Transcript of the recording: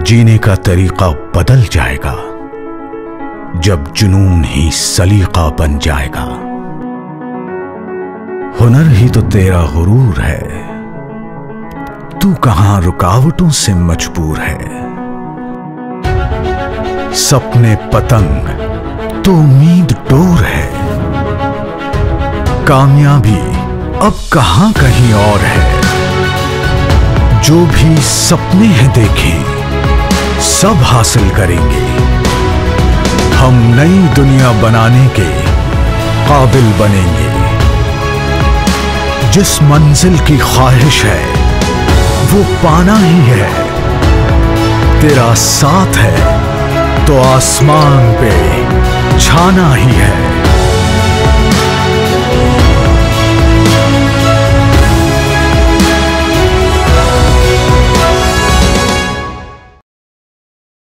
जीने का तरीका बदल जाएगा जब जुनून ही सलीका बन जाएगा। हुनर ही तो तेरा गुरूर है, तू कहां रुकावटों से मजबूर है। सपने पतंग तो उम्मीद डोर है, कामयाबी अब कहां कहीं और है। जो भी सपने हैं देखे सब हासिल करेंगे, हम नई दुनिया बनाने के काबिल बनेंगे। जिस मंजिल की ख्वाहिश है वो पाना ही है, तेरा साथ है तो आसमान पे छाना ही है।